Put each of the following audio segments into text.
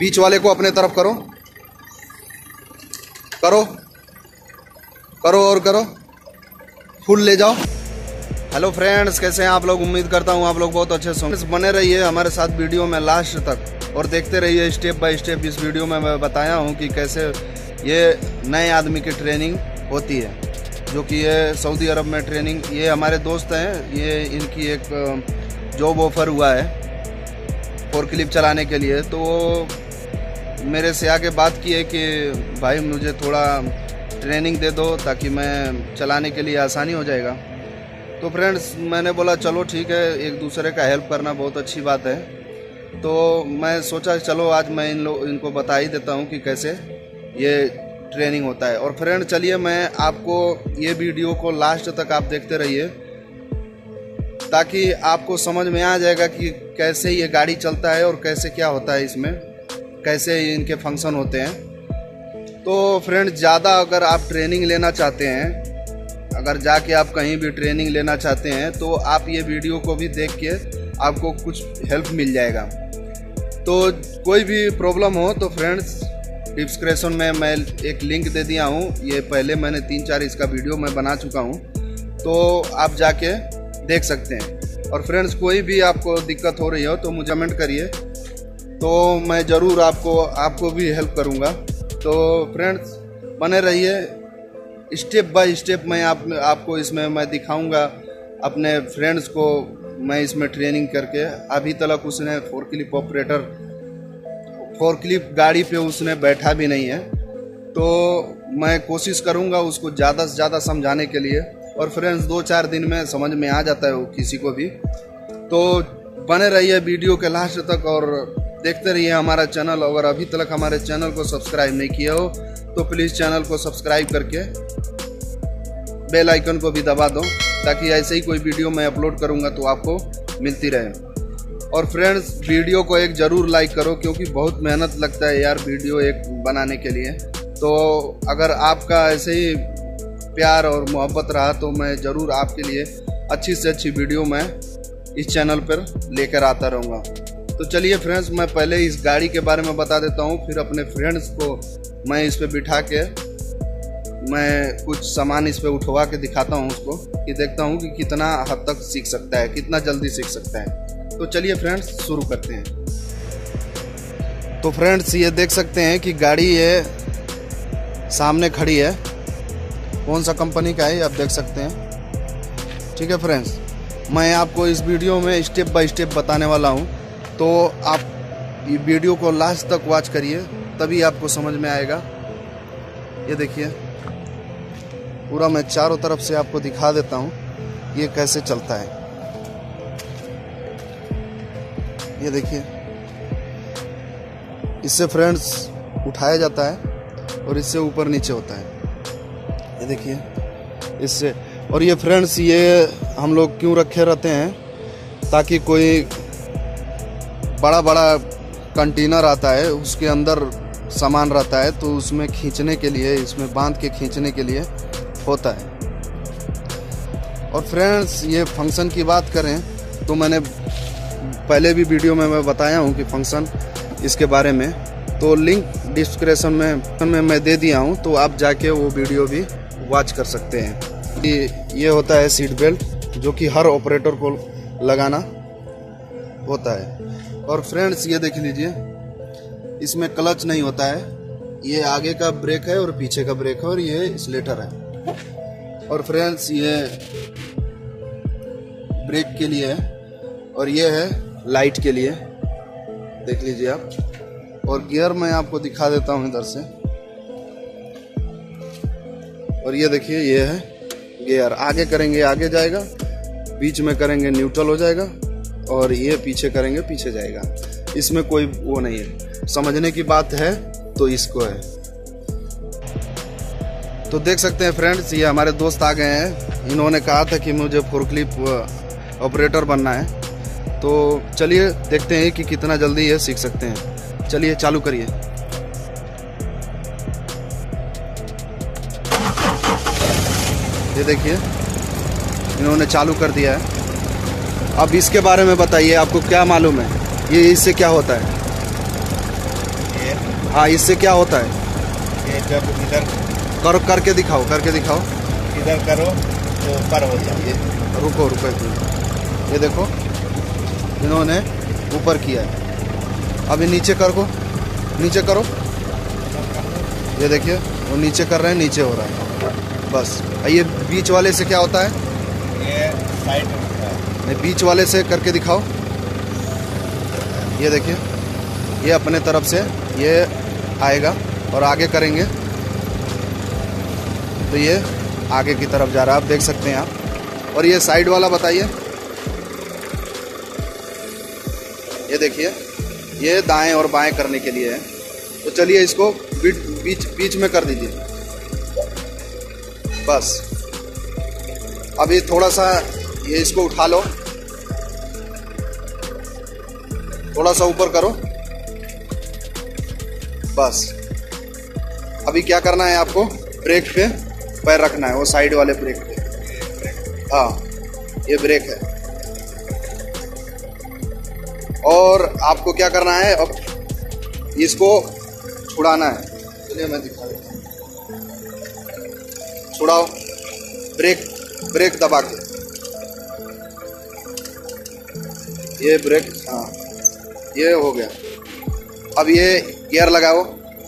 बीच वाले को अपने तरफ करो, करो करो और करो, फुल ले जाओ। हेलो फ्रेंड्स, कैसे हैं आप लोग? उम्मीद करता हूँ आप लोग बहुत अच्छे से होंगे। बने रहिए हमारे साथ वीडियो में लास्ट तक और देखते रहिए स्टेप बाय स्टेप। इस वीडियो में मैं बताया हूँ कि कैसे ये नए आदमी की ट्रेनिंग होती है, जो कि ये सऊदी अरब में ट्रेनिंग, ये हमारे दोस्त हैं, ये इनकी एक जॉब ऑफर हुआ है फोर्कलिफ्ट चलाने के लिए। तो मेरे से आके बात की है कि भाई मुझे थोड़ा ट्रेनिंग दे दो ताकि मैं चलाने के लिए आसानी हो जाएगा। तो फ्रेंड्स मैंने बोला चलो ठीक है, एक दूसरे का हेल्प करना बहुत अच्छी बात है। तो मैं सोचा चलो आज मैं इनको बता ही देता हूँ कि कैसे ये ट्रेनिंग होता है। और फ्रेंड चलिए मैं आपको ये वीडियो को लास्ट तक आप देखते रहिए ताकि आपको समझ में आ जाएगा कि कैसे ये गाड़ी चलता है और कैसे क्या होता है इसमें, कैसे इनके फंक्शन होते हैं। तो फ्रेंड ज़्यादा अगर आप ट्रेनिंग लेना चाहते हैं, अगर जाके आप कहीं भी ट्रेनिंग लेना चाहते हैं तो आप ये वीडियो को भी देख के आपको कुछ हेल्प मिल जाएगा। तो कोई भी प्रॉब्लम हो तो फ्रेंड्स डिस्क्रिप्शन में मैं एक लिंक दे दिया हूँ, ये पहले मैंने 3-4 इसका वीडियो मैं बना चुका हूँ, तो आप जाके देख सकते हैं। और फ्रेंड्स कोई भी आपको दिक्कत हो रही हो तो मुझे कमेंट करिए, तो मैं ज़रूर आपको भी हेल्प करूँगा। तो फ्रेंड्स बने रहिए, स्टेप बाय स्टेप मैं आपको इसमें मैं दिखाऊंगा। अपने फ्रेंड्स को मैं इसमें ट्रेनिंग करके, अभी तक उसने फोर्कलिफ्ट गाड़ी पे उसने बैठा भी नहीं है, तो मैं कोशिश करूंगा उसको ज़्यादा से ज़्यादा समझाने के लिए। और फ्रेंड्स 2-4 दिन में समझ में आ जाता है वो किसी को भी। तो बने रहिए वीडियो के लास्ट तक और देखते रहिए हमारा चैनल। अगर अभी तक हमारे चैनल को सब्सक्राइब नहीं किया हो तो प्लीज़ चैनल को सब्सक्राइब करके बेल आइकन को भी दबा दो ताकि ऐसे ही कोई वीडियो मैं अपलोड करूंगा तो आपको मिलती रहे। और फ्रेंड्स वीडियो को एक ज़रूर लाइक करो क्योंकि बहुत मेहनत लगता है यार वीडियो एक बनाने के लिए। तो अगर आपका ऐसे ही प्यार और मोहब्बत रहा तो मैं ज़रूर आपके लिए अच्छी से अच्छी वीडियो मैं इस चैनल पर लेकर आता रहूँगा। तो चलिए फ्रेंड्स मैं पहले इस गाड़ी के बारे में बता देता हूँ, फिर अपने फ्रेंड्स को मैं इस पे बिठा के मैं कुछ सामान इस पे उठवा के दिखाता हूँ उसको, कि देखता हूँ कि कितना हद तक सीख सकता है, कितना जल्दी सीख सकता है। तो चलिए फ्रेंड्स शुरू करते हैं। तो फ्रेंड्स ये देख सकते हैं कि गाड़ी ये सामने खड़ी है, कौन सा कंपनी का है ये आप देख सकते हैं। ठीक है फ्रेंड्स, मैं आपको इस वीडियो में स्टेप बाय स्टेप बताने वाला हूँ, तो आप ये वीडियो को लास्ट तक वॉच करिए तभी आपको समझ में आएगा। ये देखिए पूरा मैं चारों तरफ से आपको दिखा देता हूँ ये कैसे चलता है। ये देखिए इससे फ्रेंड्स उठाया जाता है और इससे ऊपर नीचे होता है। ये देखिए इससे। और ये फ्रेंड्स ये हम लोग क्यों रखे रहते हैं ताकि कोई बड़ा बड़ा कंटेनर आता है उसके अंदर सामान रहता है तो उसमें खींचने के लिए, इसमें बांध के खींचने के लिए होता है। और फ्रेंड्स ये फंक्शन की बात करें तो मैंने पहले भी वीडियो में मैं बताया हूँ कि फंक्शन इसके बारे में, तो लिंक डिस्क्रिप्शन में मैं दे दिया हूँ, तो आप जाके वो वीडियो भी वॉच कर सकते हैं। ये होता है सीट बेल्ट जो कि हर ऑपरेटर को लगाना होता है। और फ्रेंड्स ये देख लीजिए इसमें क्लच नहीं होता है, ये आगे का ब्रेक है और पीछे का ब्रेक है और ये स्लेटर है। और फ्रेंड्स ये ब्रेक के लिए है और ये है लाइट के लिए, देख लीजिए आप। और गियर मैं आपको दिखा देता हूँ इधर से। और ये देखिए ये है गियर, आगे करेंगे आगे जाएगा, बीच में करेंगे न्यूट्रल हो जाएगा और ये पीछे करेंगे पीछे जाएगा। इसमें कोई वो नहीं है, समझने की बात है तो इसको है। तो देख सकते हैं फ्रेंड्स ये हमारे दोस्त आ गए हैं, इन्होंने कहा था कि मुझे फोर्कलिफ्ट ऑपरेटर बनना है। तो चलिए देखते हैं कि कितना जल्दी ये सीख सकते हैं। चलिए चालू करिए। ये देखिए इन्होंने चालू कर दिया है। अब इसके बारे में बताइए, आपको क्या मालूम है, ये इससे क्या होता है? हाँ, इससे क्या होता है? ये जब इधर करके दिखाओ, करके दिखाओ। इधर करो तो ऊपर हो जाए। ये रुको रुको एक मिनट। ये देखो, इन्होंने ऊपर किया है। अभी नीचे करो, नीचे करो। ये देखिए, वो नीचे कर रहे हैं, नीचे हो रहा है। बस ये बीच वाले से क्या होता है? ये साइड होता है। बीच वाले से करके दिखाओ। ये देखिए, ये अपने तरफ से ये आएगा और आगे करेंगे तो ये आगे की तरफ जा रहा है, आप देख सकते हैं आप। और ये साइड वाला बताइए। ये देखिए, ये दाएं और बाएं करने के लिए है। तो चलिए इसको बीच में कर दीजिए। बस अभी थोड़ा सा ये इसको उठा लो, थोड़ा सा ऊपर करो। बस अभी क्या करना है आपको? ब्रेक पे पैर रखना है, वो साइड वाले ब्रेक पे। हाँ, ये ब्रेक है। और आपको क्या करना है? अब इसको छुड़ाना है। चलिए मैं दिखा देता हूँ। छुड़ाओ, ब्रेक दबा के। ये ब्रेक, हाँ ये हो गया। अब ये गियर लगाओ।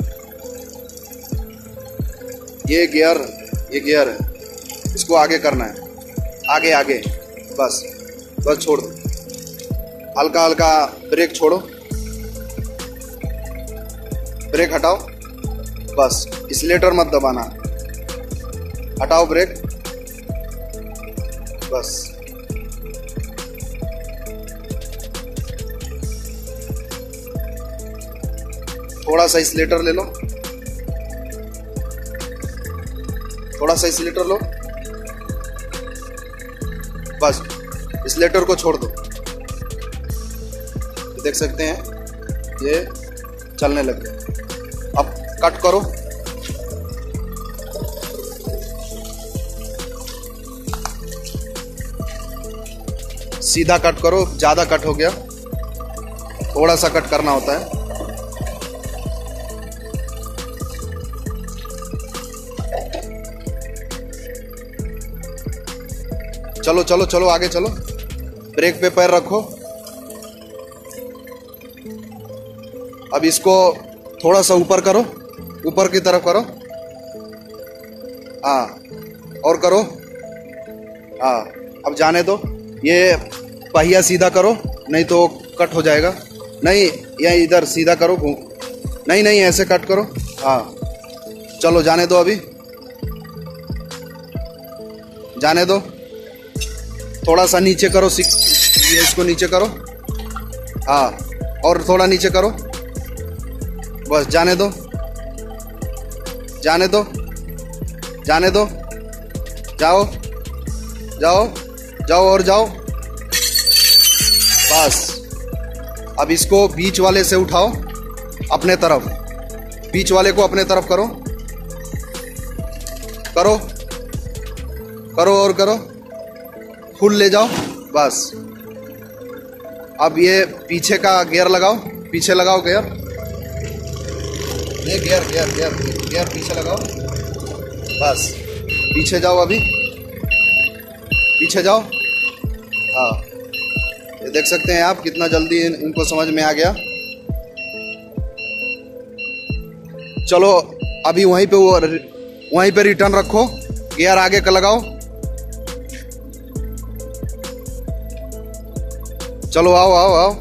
ये गियर है, इसको आगे करना है, आगे आगे। बस छोड़ दो, हल्का हल्का ब्रेक छोड़ो, ब्रेक हटाओ। बस एक्सीलेटर मत दबाना, हटाओ ब्रेक। बस थोड़ा सा एक्सीलेटर ले लो, थोड़ा सा एक्सीलेटर लो। बस एक्सीलेटर को छोड़ दो। देख सकते हैं ये चलने लग गया। अब कट करो। सीधा कट करो, ज्यादा कट हो गया, थोड़ा सा कट करना होता है। चलो चलो चलो, आगे चलो। ब्रेक पे पैर रखो। अब इसको थोड़ा सा ऊपर करो, ऊपर की तरफ करो। हाँ, और करो। हाँ, अब जाने दो। ये पहिया सीधा करो, नहीं तो कट हो जाएगा। नहीं, या इधर सीधा करो। नहीं नहीं, ऐसे कट करो। हाँ, चलो जाने दो, अभी जाने दो। थोड़ा सा नीचे करो, ये इसको नीचे करो। हाँ, और थोड़ा नीचे करो। बस जाने दो, जाने दो, जाने दो। जाओ जाओ जाओ और जाओ। बस अब इसको बीच वाले से उठाओ अपने तरफ, बीच वाले को अपने तरफ करो, करो करो और करो, फुल ले जाओ। बस अब ये पीछे का गियर लगाओ, पीछे लगाओ गियर। ये गियर गियर गियर गियर पीछे लगाओ। बस पीछे जाओ, अभी पीछे जाओ। हाँ, ये देख सकते हैं आप कितना जल्दी इनको समझ में आ गया। चलो अभी वहीं पे रिटर्न रखो, गियर आगे का लगाओ। चलो आओ आओ आओ।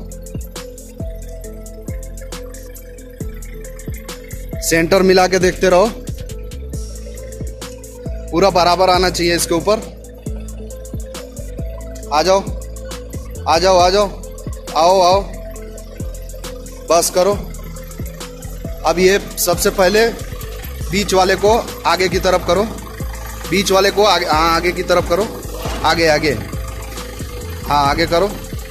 सेंटर मिला के देखते रहो, पूरा बराबर आना चाहिए इसके ऊपर। आ जाओ आ जाओ आ जाओ, आओ आओ। बस करो। अब ये सबसे पहले बीच वाले को आगे की तरफ करो, बीच वाले को आगे, हाँ आगे की तरफ करो, आगे आगे, हाँ आगे करो।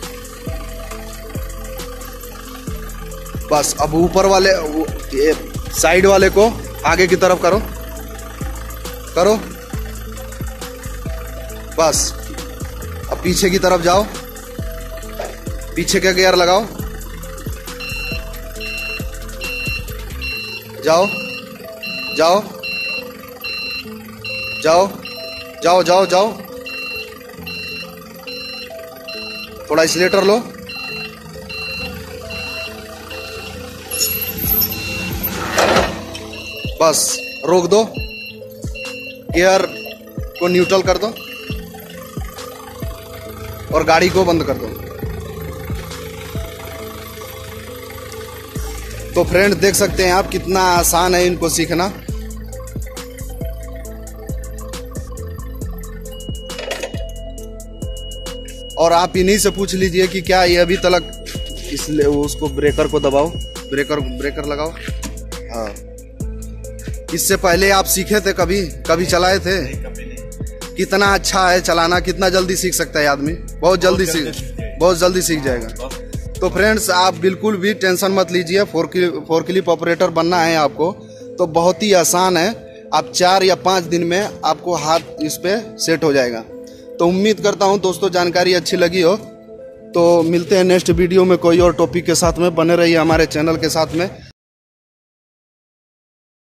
बस अब ऊपर वाले ये साइड वाले को आगे की तरफ करो, करो। बस अब पीछे की तरफ जाओ, पीछे का गियर लगाओ। जाओ जाओ जाओ जाओ जाओ जाओ, थोड़ा एक्सीलेटर लो। बस रोक दो, गियर को न्यूट्रल कर दो और गाड़ी को बंद कर दो। तो फ्रेंड देख सकते हैं आप कितना आसान है इनको सीखना। और आप इन्हीं से पूछ लीजिए कि क्या ये अभी तक, इसलिए उसको ब्रेकर को दबाओ, ब्रेकर लगाओ। हाँ, इससे पहले आप सीखे थे कभी चलाए थे? कितना अच्छा है चलाना, कितना जल्दी सीख सकता है आदमी, बहुत जल्दी सीख जाएगा। तो फ्रेंड्स आप बिल्कुल भी टेंशन मत लीजिए, फोर क्लिप ऑपरेटर बनना है आपको तो बहुत ही आसान है। आप 4 या 5 दिन में आपको हाथ इस पे सेट हो जाएगा। तो उम्मीद करता हूं दोस्तों जानकारी अच्छी लगी हो। तो मिलते हैं नेक्स्ट वीडियो में कोई और टॉपिक के साथ में, बने रहिए हमारे चैनल के साथ में।